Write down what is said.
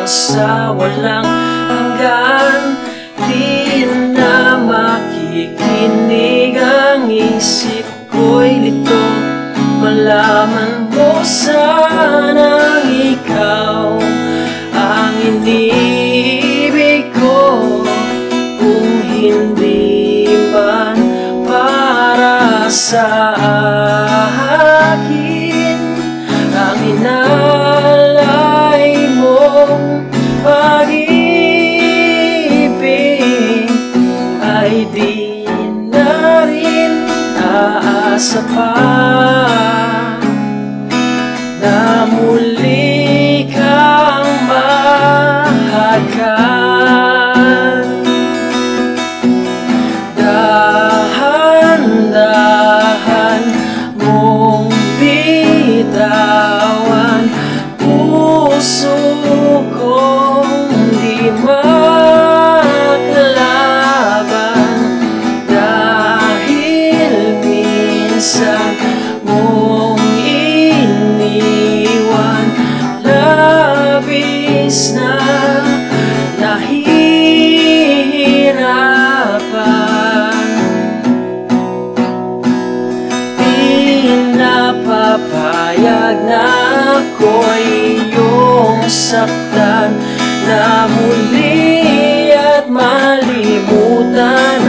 sa walang hanggan. Di na makikinig ang isip ko'y lito. Malaman mo sanang ikaw ang iniibig ko, kung hindi man para sa akin. Ang inalay mong pag-ibig ay di na rin aasa pa na muli kang mahagan. Dahan-dahan mong bitawan puso kong di makalaban, dahil minsan mong iniwan. Labis na nahihirapan, pinapapayag na ako'y iyong saktan, na muli at malimutan